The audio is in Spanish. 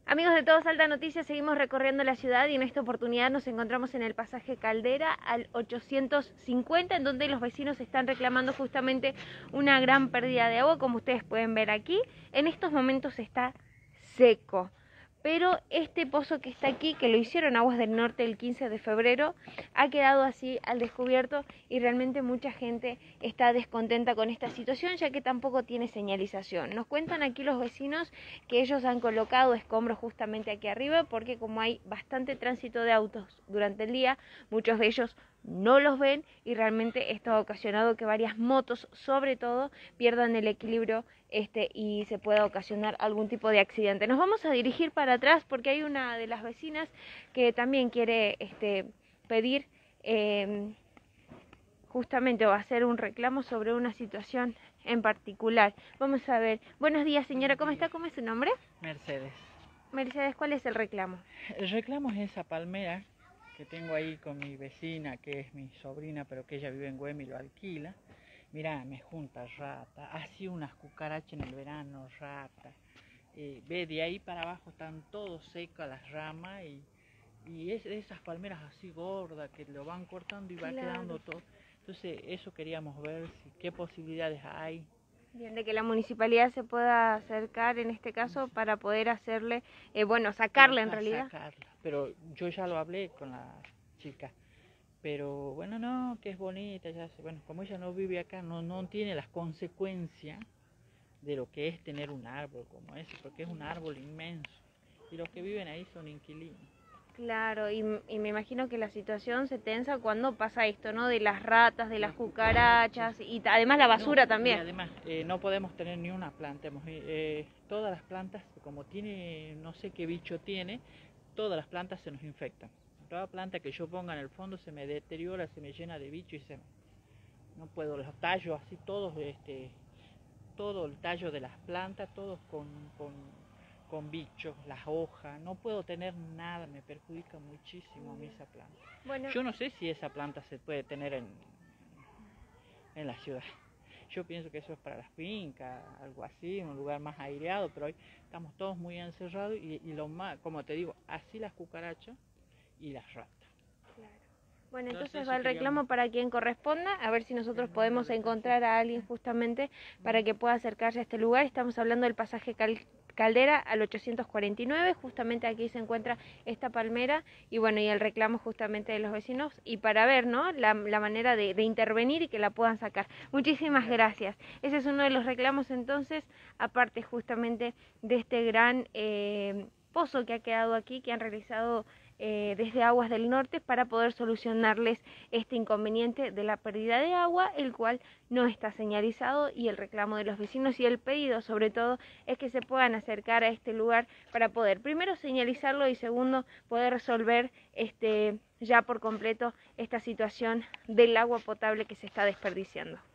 Amigos de Todo Salta Noticias, seguimos recorriendo la ciudad y en esta oportunidad nos encontramos en el pasaje Caldera al 850, en donde los vecinos están reclamando justamente una gran pérdida de agua. Como ustedes pueden ver aquí, en estos momentos está seco. Pero este pozo que está aquí, que lo hicieron Aguas del Norte el 15 de febrero, ha quedado así al descubierto y realmente mucha gente está descontenta con esta situación, ya que tampoco tiene señalización. Nos cuentan aquí los vecinos que ellos han colocado escombros justamente aquí arriba, porque como hay bastante tránsito de autos durante el día, muchos de ellos no los ven y realmente esto ha ocasionado que varias motos, sobre todo, pierdan el equilibrio y se pueda ocasionar algún tipo de accidente. Nos vamos a dirigir para atrás porque hay una de las vecinas que también quiere pedir justamente o hacer un reclamo sobre una situación en particular. Vamos a ver. Buenos días, señora, ¿cómo está? ¿Cómo es su nombre? Mercedes. Mercedes, ¿cuál es el reclamo? El reclamo es esa palmera que tengo ahí con mi vecina, que es mi sobrina, pero que ella vive en Güemes y lo alquila. Mirá, me junta rata, así unas cucarachas en el verano, rata. Ve, de ahí para abajo están todos secas las ramas y es de esas palmeras así gordas que lo van cortando y va quedando todo. Entonces eso queríamos ver qué posibilidades hay. Bien, de que la municipalidad se pueda acercar en este caso para poder hacerle, sacarla en realidad. Sacarla. Pero yo ya lo hablé con la chica. Pero bueno, no, que es bonita, ya sé. Bueno, como ella no vive acá, no tiene las consecuencias de lo que es tener un árbol como ese, porque es un árbol inmenso. Y los que viven ahí son inquilinos. Claro, y me imagino que la situación se tensa cuando pasa esto, ¿no? De las ratas, de las cucarachas y además la basura también. Y además, no podemos tener ni una planta. Todas las plantas, como tiene, no sé qué bicho tiene, todas las plantas se nos infectan. Toda planta que yo ponga en el fondo se me deteriora, se me llena de bicho y no puedo, los tallos así todos, todo el tallo de las plantas, todos con bichos, las hojas, no puedo tener nada, me perjudica muchísimo a mí esa planta. Bueno, yo no sé si esa planta se puede tener en la ciudad. Yo pienso que eso es para las fincas, algo así, un lugar más aireado, pero hoy estamos todos muy encerrados y lo más, como te digo, así las cucarachas y las ratas. Claro. Bueno, entonces va el reclamo para quien corresponda, a ver si nosotros podemos encontrar a alguien justamente para que pueda acercarse a este lugar. Estamos hablando del pasaje Caldera al 849, justamente aquí se encuentra esta palmera y bueno, y el reclamo justamente de los vecinos y para ver, ¿no?, la manera de intervenir y que la puedan sacar. Muchísimas gracias. Ese es uno de los reclamos entonces, aparte justamente de este gran pozo que ha quedado aquí, que han realizado desde Aguas del Norte para poder solucionarles este inconveniente de la pérdida de agua, el cual no está señalizado, y el reclamo de los vecinos y el pedido sobre todo es que se puedan acercar a este lugar para poder primero señalizarlo y segundo poder resolver ya por completo esta situación del agua potable que se está desperdiciando.